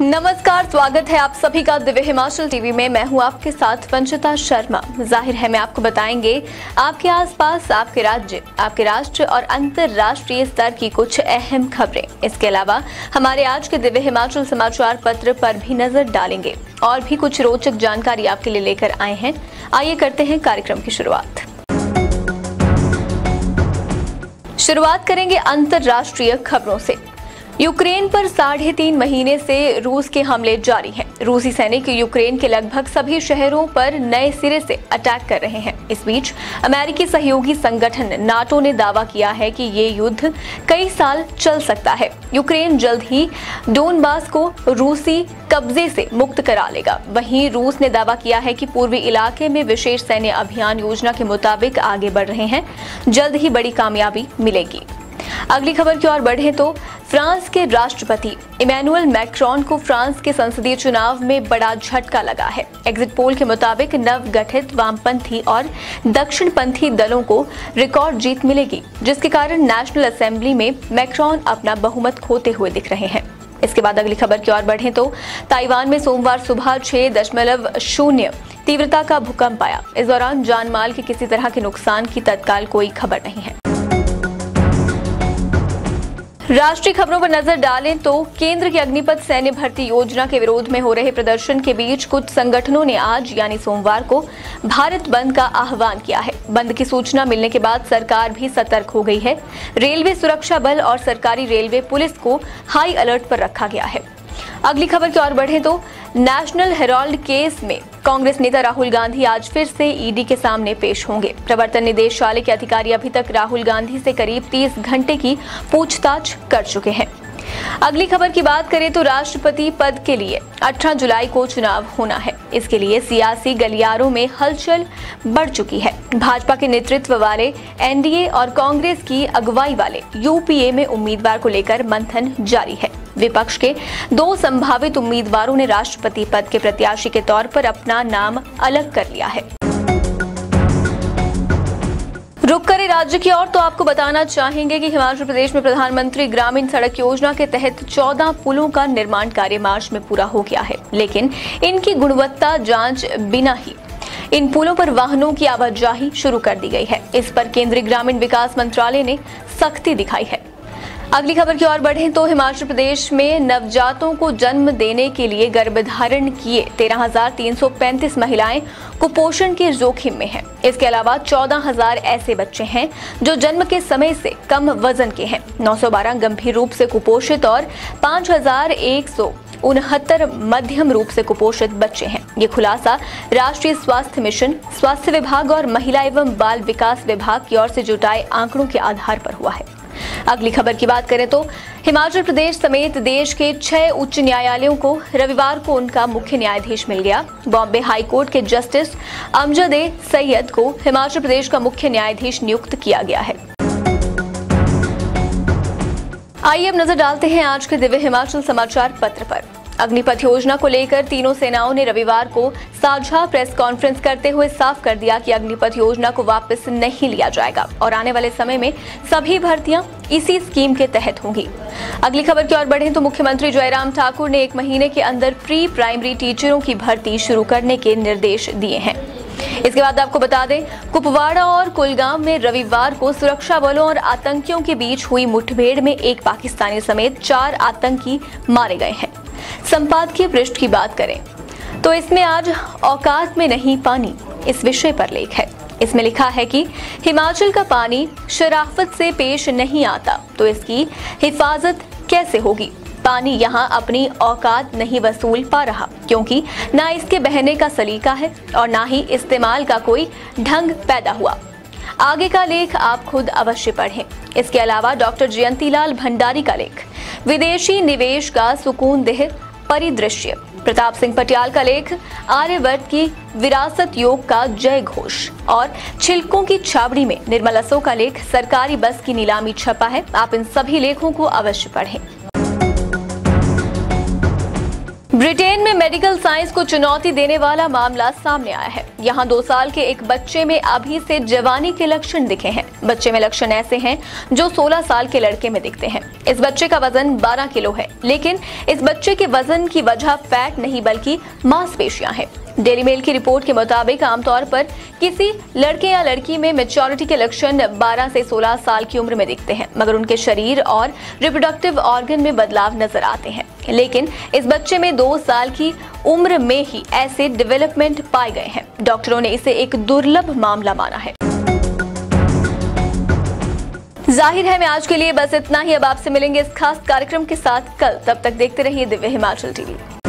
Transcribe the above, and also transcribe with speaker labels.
Speaker 1: नमस्कार, स्वागत है आप सभी का दिव्य हिमाचल टीवी में। मैं हूं आपके साथ वंचिता शर्मा। जाहिर है मैं आपको बताएंगे आपके आसपास, आपके राज्य, आपके राष्ट्र और अंतर्राष्ट्रीय स्तर की कुछ अहम खबरें। इसके अलावा हमारे आज के दिव्य हिमाचल समाचार पत्र पर भी नजर डालेंगे और भी कुछ रोचक जानकारी आपके लिए लेकर आए हैं। आइए करते हैं कार्यक्रम की शुरुआत करेंगे अंतर्राष्ट्रीय खबरों से। यूक्रेन पर 3.5 महीने से रूस के हमले जारी हैं। रूसी सैनिक यूक्रेन के लगभग सभी शहरों पर नए सिरे से अटैक कर रहे हैं। इस बीच अमेरिकी सहयोगी संगठन नाटो ने दावा किया है कि ये युद्ध कई साल चल सकता है। यूक्रेन जल्द ही डोनबास को रूसी कब्जे से मुक्त करा लेगा। वहीं रूस ने दावा किया है कि पूर्वी इलाके में विशेष सैन्य अभियान योजना के मुताबिक आगे बढ़ रहे हैं। जल्द ही बड़ी कामयाबी मिलेगी। अगली खबर की ओर बढ़े तो फ्रांस के राष्ट्रपति इमैनुअल मैक्रोन को फ्रांस के संसदीय चुनाव में बड़ा झटका लगा है। एग्जिट पोल के मुताबिक नवगठित वामपंथी और दक्षिणपंथी दलों को रिकॉर्ड जीत मिलेगी, जिसके कारण नेशनल असेंबली में मैक्रोन अपना बहुमत खोते हुए दिख रहे हैं। इसके बाद अगली खबर की ओर बढ़े तो ताइवान में सोमवार सुबह 6.0 तीव्रता का भूकंप आया। इस दौरान जान माल के किसी तरह के नुकसान की तत्काल कोई खबर नहीं है। राष्ट्रीय खबरों पर नजर डालें तो केंद्र की अग्निपथ सैन्य भर्ती योजना के विरोध में हो रहे प्रदर्शन के बीच कुछ संगठनों ने आज यानी सोमवार को भारत बंद का आह्वान किया है। बंद की सूचना मिलने के बाद सरकार भी सतर्क हो गई है। रेलवे सुरक्षा बल और सरकारी रेलवे पुलिस को हाई अलर्ट पर रखा गया है। अगली खबर की ओर बढ़े तो नेशनल हेराल्ड केस में कांग्रेस नेता राहुल गांधी आज फिर से ईडी के सामने पेश होंगे। प्रवर्तन निदेशालय के अधिकारी अभी तक राहुल गांधी से करीब 30 घंटे की पूछताछ कर चुके हैं। अगली खबर की बात करें तो राष्ट्रपति पद के लिए 18 जुलाई को चुनाव होना है। इसके लिए सियासी गलियारों में हलचल बढ़ चुकी है। भाजपा के नेतृत्व वाले एनडीए और कांग्रेस की अगुवाई वाले यूपीए में उम्मीदवार को लेकर मंथन जारी है। विपक्ष के 2 संभावित उम्मीदवारों ने राष्ट्रपति पद के प्रत्याशी के तौर पर अपना नाम अलग कर लिया है। रुक करें राज्य की ओर तो आपको बताना चाहेंगे कि हिमाचल प्रदेश में प्रधानमंत्री ग्रामीण सड़क योजना के तहत 14 पुलों का निर्माण कार्य मार्च में पूरा हो गया है, लेकिन इनकी गुणवत्ता जांच बिना ही इन पुलों पर वाहनों की आवाजाही शुरू कर दी गई है। इस पर केंद्रीय ग्रामीण विकास मंत्रालय ने सख्ती दिखाई है। अगली खबर की ओर बढ़ें तो हिमाचल प्रदेश में नवजातों को जन्म देने के लिए गर्भधारण किए 13,335 महिलाएं कुपोषण के जोखिम में हैं। इसके अलावा 14,000 ऐसे बच्चे हैं जो जन्म के समय से कम वजन के हैं। 912 गंभीर रूप से कुपोषित और 5,169 मध्यम रूप से कुपोषित बच्चे हैं। ये खुलासा राष्ट्रीय स्वास्थ्य मिशन, स्वास्थ्य विभाग और महिला एवं बाल विकास विभाग की ओर से जुटाए आंकड़ों के आधार पर हुआ है। अगली खबर की बात करें तो हिमाचल प्रदेश समेत देश के 6 उच्च न्यायालयों को रविवार को उनका मुख्य न्यायाधीश मिल गया। बॉम्बे हाई कोर्ट के जस्टिस अमजद ए सैयद को हिमाचल प्रदेश का मुख्य न्यायाधीश नियुक्त किया गया है। आइए अब नजर डालते हैं आज के दिव्य हिमाचल समाचार पत्र पर। अग्निपथ योजना को लेकर तीनों सेनाओं ने रविवार को साझा प्रेस कॉन्फ्रेंस करते हुए साफ कर दिया कि अग्निपथ योजना को वापस नहीं लिया जाएगा और आने वाले समय में सभी भर्तियां इसी स्कीम के तहत होंगी। अगली खबर की ओर बढ़ें तो मुख्यमंत्री जयराम ठाकुर ने 1 महीने के अंदर प्री प्राइमरी टीचरों की भर्ती शुरू करने के निर्देश दिए हैं। इसके बाद आपको बता दें, कुपवाड़ा और कुलगाम में रविवार को सुरक्षा बलों और आतंकियों के बीच हुई मुठभेड़ में एक पाकिस्तानी समेत 4 आतंकी मारे गए हैं। संपादकीय पृष्ठ की बात करें तो इसमें आज औकात में नहीं पानी इस विषय पर लेख है। इसमें लिखा है कि हिमाचल का पानी शराफत से पेश नहीं आता तो इसकी हिफाजत कैसे होगी। पानी यहाँ अपनी औकात नहीं वसूल पा रहा, क्योंकि ना इसके बहने का सलीका है और ना ही इस्तेमाल का कोई ढंग पैदा हुआ। आगे का लेख आप खुद अवश्य पढ़ें। इसके अलावा डॉक्टर जयंतीलाल भंडारी का लेख विदेशी निवेश का सुकूनदेह परिदृश्य, प्रताप सिंह पटियाल का लेख आर्यवर्त की विरासत योग का जय घोष और छिलकों की छावड़ी में निर्मल असो का लेख सरकारी बस की नीलामी छपा है। आप इन सभी लेखों को अवश्य पढ़ें। ब्रिटेन में मेडिकल साइंस को चुनौती देने वाला मामला सामने आया है। यहाँ 2 साल के एक बच्चे में अभी से जवानी के लक्षण दिखे हैं। बच्चे में लक्षण ऐसे हैं जो 16 साल के लड़के में दिखते हैं। इस बच्चे का वजन 12 किलो है, लेकिन इस बच्चे के वजन की वजह फैट नहीं बल्कि मांसपेशियां हैं। डेली मेल की रिपोर्ट के मुताबिक आमतौर पर किसी लड़के या लड़की में मैच्योरिटी के लक्षण 12 से 16 साल की उम्र में दिखते हैं, मगर उनके शरीर और रिप्रोडक्टिव ऑर्गन में बदलाव नजर आते हैं। लेकिन इस बच्चे में 2 साल की उम्र में ही ऐसे डेवलपमेंट पाए गए हैं। डॉक्टरों ने इसे एक दुर्लभ मामला माना है। जाहिर है मैं आज के लिए बस इतना ही। अब आपसे मिलेंगे इस खास कार्यक्रम के साथ कल। तब तक देखते रहिए दिव्य हिमाचल टीवी।